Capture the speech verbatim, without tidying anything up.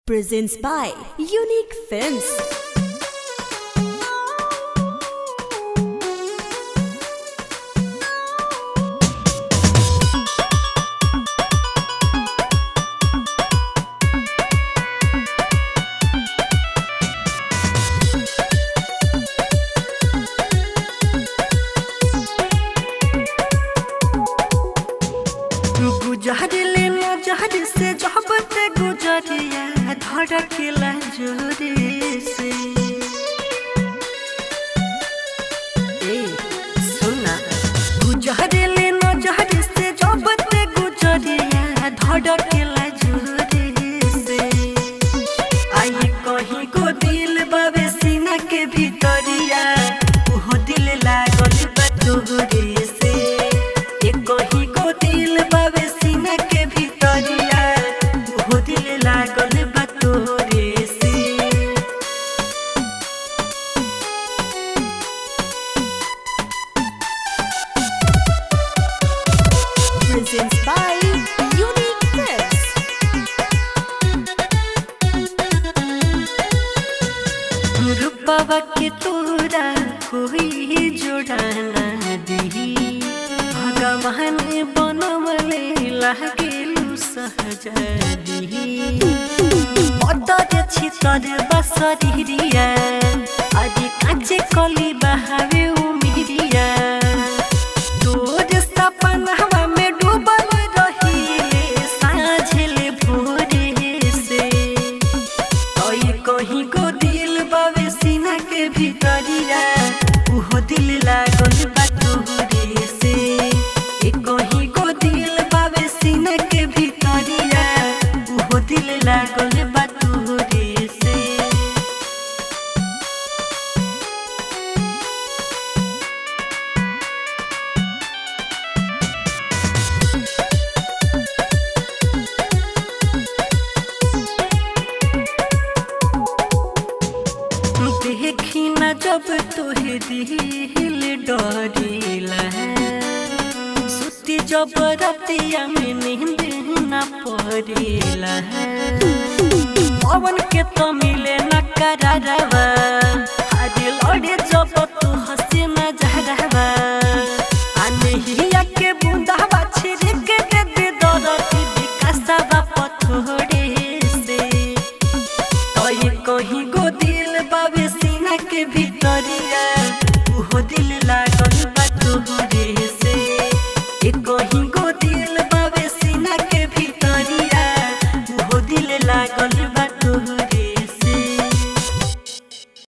presents by Unique Films. गुजरले नजर से जहबत गुजरिया धड़कला जोरे से ए सुना गुजरले नजर से जहबत गुजरिया धड़कला जोरे से आई कहीं को दिल बाबे सीना के भीतरिया ओहो दिल लागल बा तोहरे से ए कहीं को दिल बाबे सीना के भीतरिया ओहो दिल लागल बा तोहरे से Presents by Unique Films. रूपवा के तोरा कोई जोड़ाना दी भगवान बनवले लागेलु सहजदी मदर छितर बसरिया आज काचे कली बहावे उमिरिया तोर सपनवा में डूबल रहिले साझले भोरे से तोई कहीं को दिल बावे सीना के भीतरिया ओहो दिल लागल बा तोहरे से ए कहीं को दिल बावे सीना के भीतरिया ओहो दिल लागल बा तोहरे से देखी न जब तोहे दिल डरेला सुती जब रातिया में नींद न पड़ेला पवन के तो मिल